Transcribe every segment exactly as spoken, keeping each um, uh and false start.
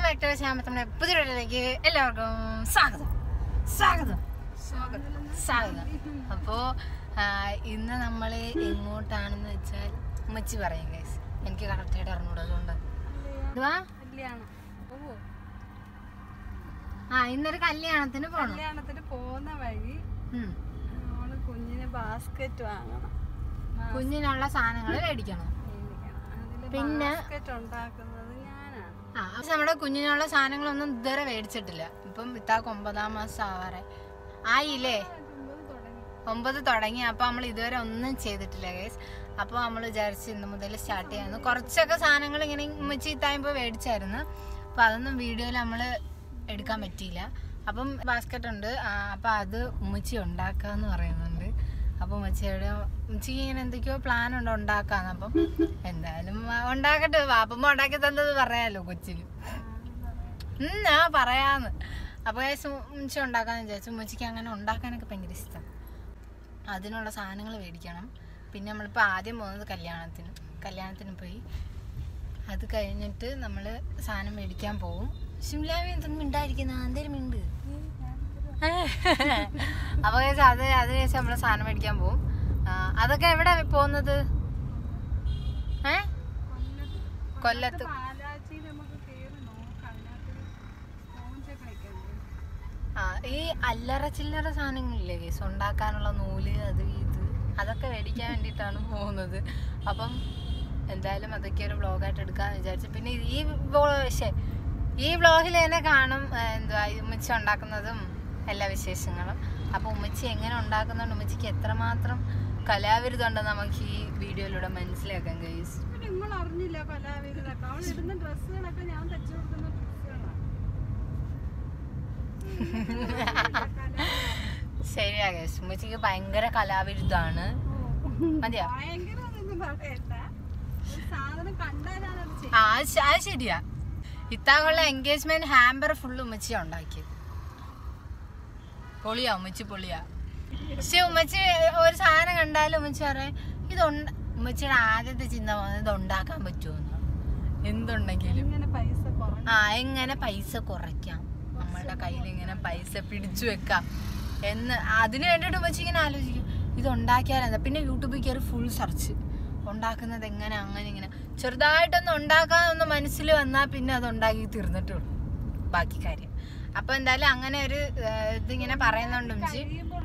Back to ശ്യാമത്തിന്റെ പുതിയ വീഡിയോയിലേക്ക് എല്ലാവർക്കും സ്വാഗതം സ്വാഗതം സ്വാഗതം. അപ്പോ ഇന്ന് നമ്മൾ എങ്ങോട്ടാണെന്ന് വെച്ചാൽ ഉമ്മച്ചി പറയും ഗൈസ്, എനിക്ക് കറക്റ്റായിട്ട് അറിഞ്ഞൂടാ. അതുകൊണ്ട് ആ ഇന്നൊരു കല്യാണത്തിന് പോകണം. കല്യാണത്തിന് പോകുന്ന വഴി നമ്മള് കുഞ്ഞിന് ബാസ്കറ്റ് വാങ്ങണം, കുഞ്ഞിനുള്ള സാധനങ്ങൾ മേടിക്കണം. പിന്നെ ഉണ്ടാക്കുന്നത് ഞാനാണ്. ആ പക്ഷെ നമ്മുടെ കുഞ്ഞിനുള്ള സാധനങ്ങളൊന്നും ഇതുവരെ മേടിച്ചിട്ടില്ല. ഇപ്പം ഇത്താക്ക് ഒമ്പതാം മാസം ആവാറേ ആയില്ലേ, ഒമ്പത് തുടങ്ങി. അപ്പൊ നമ്മൾ ഇതുവരെ ഒന്നും ചെയ്തിട്ടില്ല ഗൈസ്. അപ്പൊ നമ്മൾ വിചാരിച്ച് ഇന്ന് മുതൽ സ്റ്റാർട്ട് ചെയ്യാന്ന്. കുറച്ചൊക്കെ സാധനങ്ങൾ ഇങ്ങനെ ഉമ്മച്ചി ഇത്തായപ്പോ മേടിച്ചായിരുന്നു. അപ്പൊ അതൊന്നും വീഡിയോയിൽ നമ്മൾ എടുക്കാൻ പറ്റിയില്ല. അപ്പം ബാസ്ക്കറ്റ് ഉണ്ട്, അപ്പൊ അത് ഉമ്മച്ചി ഉണ്ടാക്കാന്ന് പറയുന്നുണ്ട്. അപ്പൊ ഉമ്മച്ചിയുടെ ഉമ്മച്ചിക്ക് ഇങ്ങനെ എന്തൊക്കെയോ പ്ലാൻ ഉണ്ട് ഉണ്ടാക്കാന്ന്. അപ്പം എന്തായാലും ഉണ്ടാക്കട്ടെ, വാപ്പമ്മ ഉണ്ടാക്കി തന്നത് പറയാലോ കൊച്ചിന്. ഉം ആ പറയാന്ന്. അപ്പൊ ഉമ്മച്ചി ഉണ്ടാക്കാന്ന് വിചാരിച്ചു. ഉമ്മച്ചിക്ക് അങ്ങനെ ഉണ്ടാക്കാനൊക്കെ ഭയങ്കര ഇഷ്ടം. അതിനുള്ള സാധനങ്ങൾ മേടിക്കണം. പിന്നെ നമ്മളിപ്പോൾ ആദ്യം പോകുന്നത് കല്യാണത്തിന് കല്യാണത്തിന് പോയി അത് കഴിഞ്ഞിട്ട് നമ്മൾ സാധനം മേടിക്കാൻ പോവും. ഷിംലാവി എന്തെങ്കിലും ഉണ്ടായിരിക്കുന്ന എന്തേലും ഉണ്ട്. അപ്പൊ അത് അത് കഴിച്ച് നമ്മള് സാധനം മേടിക്കാൻ പോവും. അതൊക്കെ എവിടെ പോകുന്നത്? ഏ കൊല്ലത്ത്. ആ ഈ അല്ലറ ചില്ലറ സാധനങ്ങളില്ലേ കേസ്, ഉണ്ടാക്കാനുള്ള നൂല് അത് ഇത് അതൊക്കെ മേടിക്കാൻ വേണ്ടിയിട്ടാണ് പോകുന്നത്. അപ്പം എന്തായാലും അതൊക്കെ ഒരു വ്ളോഗായിട്ട് എടുക്കാന്ന് വിചാരിച്ചു. പിന്നെ ഈ പക്ഷേ ഈ വ്ളോഗിൽ തന്നെ കാണും എന്തുവാ ഉമ്മച്ചി ഉണ്ടാക്കുന്നതും എല്ലാ വിശേഷങ്ങളും. അപ്പൊ ഉമ്മച്ചി എങ്ങനെ ഉണ്ടാക്കുന്നുണ്ട്, ഉമ്മച്ചിക്ക് എത്രമാത്രം കലാവിരുദ്ധം ഉണ്ടെന്ന് നമുക്ക് ഈ വീഡിയോയിലൂടെ മനസ്സിലാക്കാൻ കഴിയും. ശരിയാ ഗൈസ്, ഉമ്മച്ചിക്ക് ഭയങ്കര കലാവിരുദ്ധാണ്. മതിയാ? ആ അത് ശരിയാ. ഇത്താകുള്ള എൻഗേജ്മെന്റ് ഹാമ്പർ ഫുള്ള് ഉമ്മച്ചിയാ ഉണ്ടാക്കിയത്. പൊളിയാ ഉമ്മച്ചി, പൊളിയാ. പക്ഷെ ഉമ്മച്ചി ഒരു സാധനം കണ്ടാലും ഉമ്മച്ചി പറയാം ഇത് ഉമ്മച്ചിയുടെ ആദ്യത്തെ ചിന്ത പോകുന്നത് ഇത് ഉണ്ടാക്കാൻ പറ്റുമോ, എന്തുണ്ടെങ്കിലും ആ എങ്ങനെ പൈസ കുറയ്ക്കാം, നമ്മളുടെ കയ്യിൽ ഇങ്ങനെ പൈസ പിടിച്ചു വെക്കാം എന്ന്. അതിന് വേണ്ടിയിട്ട് ഉമ്മച്ചി ഇങ്ങനെ ആലോചിക്കും ഇത് ഉണ്ടാക്കിയാലെന്താ. പിന്നെ യൂട്യൂബിൽ കയറി ഫുൾ സെർച്ച്, ഉണ്ടാക്കുന്നത് എങ്ങനെ അങ്ങനെ ഇങ്ങനെ. ചെറുതായിട്ടൊന്നും ഉണ്ടാക്കാനൊന്ന് മനസ്സിൽ വന്നാൽ പിന്നെ അത് ഉണ്ടാക്കി തീർന്നിട്ടുള്ളൂ ബാക്കി കാര്യം. അപ്പൊ എന്തായാലും അങ്ങനെ ഒരു ഇതിങ്ങനെ പറയുന്നുണ്ട് ഉമ്മച്ചി.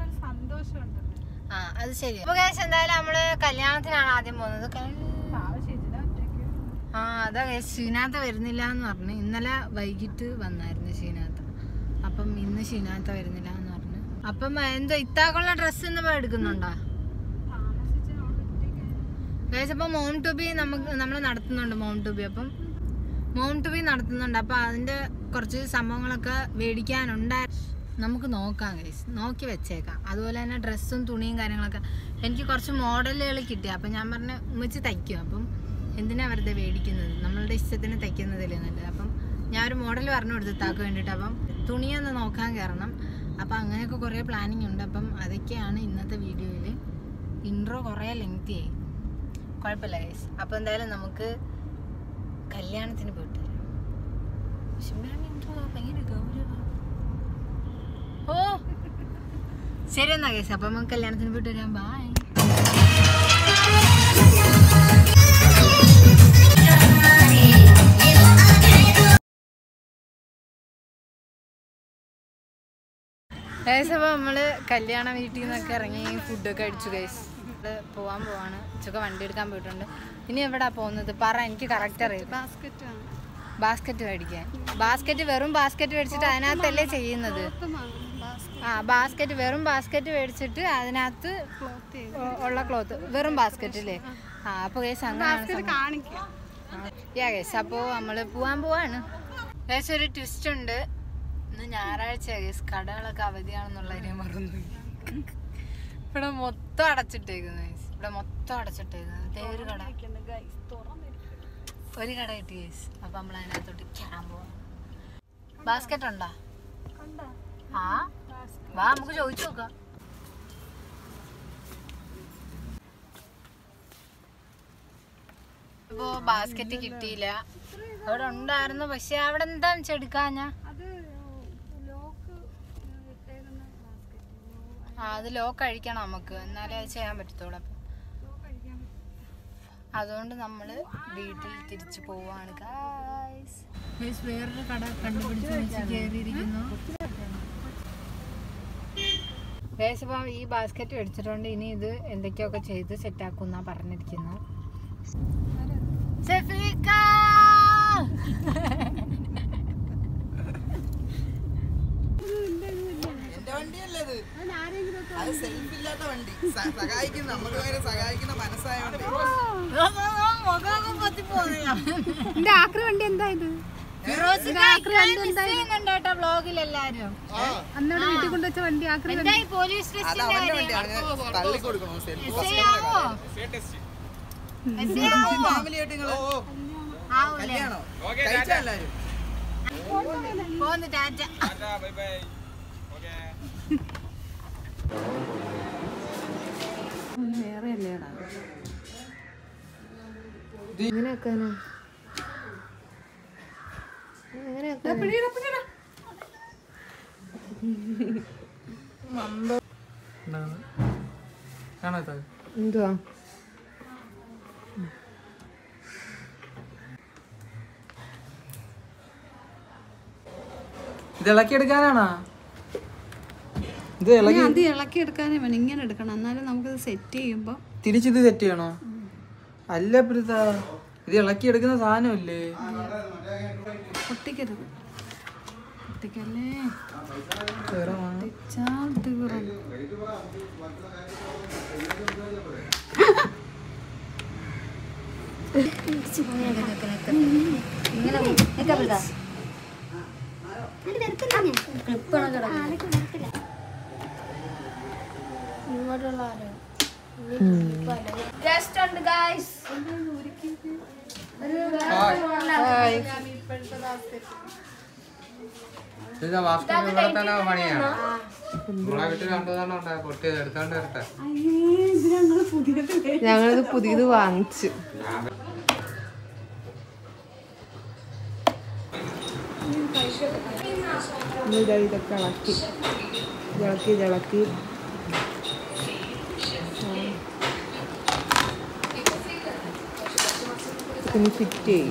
ആ അത് ശരി. അപ്പൊ കേസ് എന്തായാലും നമ്മള് കല്യാണത്തിനാണ് ആദ്യം പോകുന്നത്. ആ അതാ കേസ് ഷീനാത്ത വരുന്നില്ല എന്ന് പറഞ്ഞു. ഇന്നലെ വൈകിട്ട് വന്നായിരുന്നു ഷീനാത്ത. അപ്പം ഇന്ന് ഷീനാത്ത വരുന്നില്ല എന്ന് പറഞ്ഞു. അപ്പം എന്തോ ഇത്താക്കുള്ള ഡ്രസ്സ് ഇന്ന് എടുക്കുന്നുണ്ടോ ഗൈസ്? അപ്പം മോം ടു ബി നമുക്ക് നമ്മൾ നടത്തുന്നുണ്ട് മോം ടു ബി. അപ്പം മോം ടു ബി നടത്തുന്നുണ്ട്. അപ്പം അതിന്റെ കുറച്ച് സംഭവങ്ങളൊക്കെ മേടിക്കാനുണ്ടായി. നമുക്ക് നോക്കാം ഗൈസ്, നോക്കി വെച്ചേക്കാം. അതുപോലെ തന്നെ ഡ്രസ്സും തുണിയും കാര്യങ്ങളൊക്കെ എനിക്ക് കുറച്ച് മോഡലുകൾ കിട്ടി. അപ്പം ഞാൻ പറഞ്ഞു ഉമ്മച്ചി തയ്ക്കും, അപ്പം എന്തിനാ വെറുതെ മേടിക്കുന്നത്, നമ്മളുടെ ഇഷ്ടത്തിന് തയ്ക്കുന്നതല്ലേ നല്ലത്. അപ്പം ഞാൻ ഒരു മോഡൽ പറഞ്ഞു കൊടുത്തു താക്ക് വേണ്ടിയിട്ട്. അപ്പം തുണിയൊന്ന് നോക്കാൻ കയറണം. അപ്പം അങ്ങനെയൊക്കെ കുറേ പ്ലാനിങ് ഉണ്ട്. അപ്പം അതൊക്കെയാണ് ഇന്നത്തെ വീഡിയോയിൽ. ഇൻട്രോ കുറേ ലെങ്തി ആയി, കുഴപ്പമില്ല ഗൈസ്. അപ്പം എന്തായാലും നമുക്ക് കല്യാണത്തിന് പോയിട്ട് വരാം. ഓ ശരി എന്നാ ഗൈസ്, അപ്പം നമുക്ക് കല്യാണത്തിന് പോയിട്ട് വരാം. ബൈ. ഗൈസ് അപ്പോൾ നമ്മള് കല്യാണ വീട്ടിൽ നിന്നൊക്കെ ഇറങ്ങി ഫുഡൊക്കെ അടിച്ചു ഗൈസ്. പോവാൻ പോവാണ്. ഉച്ചക്ക് വണ്ടി എടുക്കാൻ പോയിട്ടുണ്ട്. ഇനി എവിടാ പോകുന്നത് പറ, എനിക്ക് കറക്റ്റ് അറിയാം. ബാസ്കറ്റ് ബാസ്ക്കറ്റ് മേടിക്കാൻ. ബാസ്ക്കറ്റ് വെറും ബാസ്ക്കറ്റ് മേടിച്ചിട്ട് അതിനകത്തല്ലേ ചെയ്യുന്നത്? ആ ബാസ്ക്കറ്റ് വെറും ബാസ്ക്കറ്റ് മേടിച്ചിട്ട് അതിനകത്ത് ഉള്ള ക്ലോത്ത് വെറും ബാസ്ക്കറ്റ് അല്ലേ? ആ അപ്പോൾ ഗൈസ് അങ്ങനെ യാ ഗൈസ്. അപ്പോൾ നമ്മൾ പോവാൻ പോവാണ് ഗൈസ്. ഒരു ട്വിസ്റ്റ് ഉണ്ട്, ഇന്ന് ഞായറാഴ്ച ഗൈസ്, കടകളൊക്കെ അവധിയാണെന്നുള്ള കാര്യം മറന്നു. ഇവിടെ മൊത്തം അടച്ചിട്ടേക്കുന്നു ഗൈസ്, ഇവിടെ മൊത്തം അടച്ചിട്ടേക്കുന്നു. ഒരു കട ഒരു കട കിട്ടി ഗൈസ്. അപ്പൊ നമ്മൾ അതിനകത്തോട്ട് കയറാൻ പോവാം. ബാസ്ക്കറ്റ് ഉണ്ടോ? ആ വാ നമുക്ക് ചോദിച്ചു നോക്കാം. അപ്പോ ബാസ്ക്കറ്റ് കിട്ടിയില്ല. അവിടെ ഉണ്ടായിരുന്നു, പക്ഷെ അവിടെ എന്താന്ന് വെച്ചെടുക്കാഞ്ഞാ ആ അത് ലോക്ക് അഴിക്കണം നമുക്ക്, എന്നാലേ അത് ചെയ്യാൻ പറ്റത്തുള്ളൂ. അപ്പം അതുകൊണ്ട് നമ്മള് വീട്ടിൽ തിരിച്ചു പോവാണ്. വേറൊരു കട കണ്ടുപിടിച്ച് വെച്ച് കയറിയിരിക്കുന്നു. വേശപ്പം ഈ ബാസ്ക്കറ്റ് മേടിച്ചിട്ടുണ്ട്. ഇനി ഇത് എന്തൊക്കെയൊക്കെ ചെയ്ത് സെറ്റാക്കും എന്നാ പറഞ്ഞിരിക്കുന്നു. ആക്രി വണ്ടി എന്താ ഇത്? വ്ലോഗിൽ എല്ലാരും അന്നോട് വീട്ടിൽ കൊണ്ടുവച്ച വണ്ടി ആക്രി പോലീസ് പോന്ന് ടാറ്റ. വേറെ അല്ലേടാ ഇങ്ങനെ വെക്കാനോ? എന്തുവാ ഇത് ഇളക്കിയെടുക്കാനാണോ? ഇത് ഇളക്കി അത് ഇളക്കി എടുക്കാനേ വേണം. ഇങ്ങനെ എടുക്കണം, എന്നാലും നമുക്കിത് സെറ്റ് ചെയ്യുമ്പോ തിരിച്ചിത് സെറ്റ് ചെയ്യണോ? അല്ല പ്രീത, ഇത് ഇളക്കി എടുക്കുന്ന സാധനമല്ലേ? പൊട്ടിക്കരുത്, പൊട്ടിക്കല്ലേ തീറണം. പണിയാണ്. ഞങ്ങളിത് പുതിയത് വാങ്ങിച്ചു. ഇതൊക്കെ ഇളക്കി ഇളക്കി ഇളക്കി പിന്നെ ഫിറ്റ് ചെയ്യും.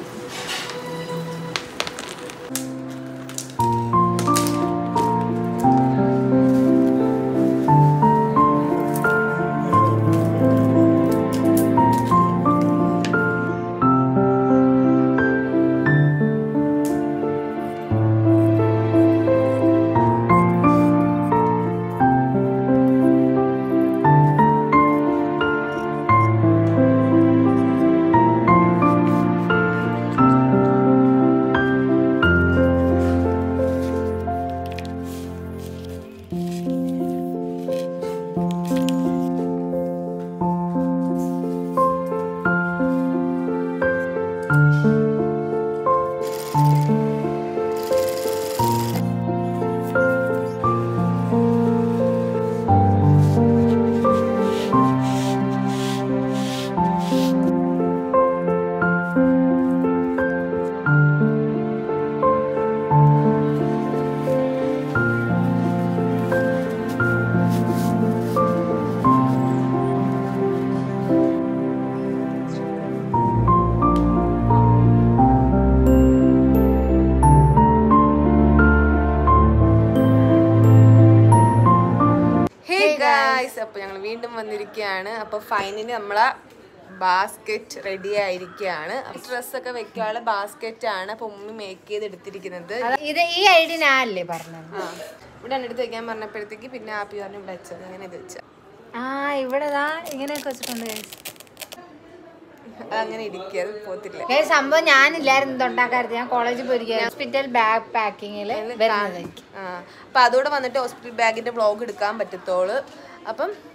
അപ്പോൾ ഞങ്ങൾ വീണ്ടും വന്നിരിക്കുകയാണ്. അപ്പോൾ ഫൈനലി നമ്മളെ ബാസ്ക്കറ്റ് റെഡി ആയിരിക്കുകയാണ്. ഡ്രസ്സൊക്കെ വെക്കാനുള്ള ബാസ്ക്കറ്റ് ആണ് അപ്പോൾ ഉമ്മി മേക്ക് ചെയ്ത് എടുത്തിരിക്കുന്നത്. ഇത് ഈ ഐഡിയ ഞാനല്ലേ പറഞ്ഞത്. ആ ഇവിടെ എടുത്ത് വെക്കാൻ പറഞ്ഞപ്പോഴത്തേക്ക് പിന്നെ ആപ്പി പറഞ്ഞു ഇവിടെ വെച്ചത്, ഇങ്ങനെ ഇത് വെച്ച ആ ഇവിടെ ഇങ്ങനെയൊക്കെ വെച്ചിട്ടുണ്ട്. അതങ്ങനെ ഇരിക്കുക, അത് പോത്തില്ല. സംഭവം ഞാനില്ലായിരുന്നു ഉണ്ടാക്കാറുണ്ട്, ഞാൻ കോളേജിൽ പോയിരിക്കുക. ഹോസ്പിറ്റൽ ബാഗ് പാക്കിങ്ങില് ആ അപ്പം അതോടെ വന്നിട്ട് ഹോസ്പിറ്റൽ ബാഗിന്റെ വ്ളോഗ് എടുക്കാൻ പറ്റത്തോളൂ. അപ്പം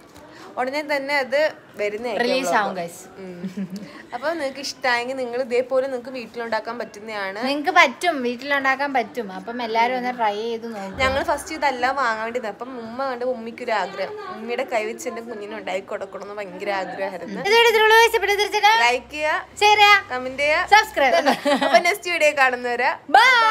ഉടനെ തന്നെ അത് റിലീസ് ആവും ഗൈസ്. അപ്പൊ നിങ്ങൾക്ക് ഇഷ്ടമായെങ്കിൽ നിങ്ങൾ ഇതേപോലെ നിങ്ങൾക്ക് വീട്ടിലുണ്ടാക്കാൻ പറ്റുന്നതാണ്. നിങ്ങൾക്ക് പറ്റും, വീട്ടിലുണ്ടാക്കാൻ പറ്റും. അപ്പം എല്ലാരും ഒന്ന് ട്രൈ ചെയ്ത് നോക്കും. ഞങ്ങൾ ഫസ്റ്റ് ഇതെല്ലാം വാങ്ങാൻ വേണ്ടി അപ്പം ഉമ്മ കണ്ട് ഉമ്മിക്കൊരു ആഗ്രഹം, ഉമ്മിയുടെ കൈ വെച്ച് എന്റെ കുഞ്ഞിനെ ഉണ്ടാക്കി കൊടുക്കണം എന്ന് ഭയങ്കര ആഗ്രഹമായിരുന്നു. ലൈക്ക് ലൈക്ക് ചെയ്യുക, ഷെയർ ചെയ്യുക, കമന്റ് ചെയ്യുക, സബ്സ്ക്രൈബ്. അപ്പൊ നെക്സ്റ്റ് വീഡിയോ കാണുന്നവരാ. ബൈ.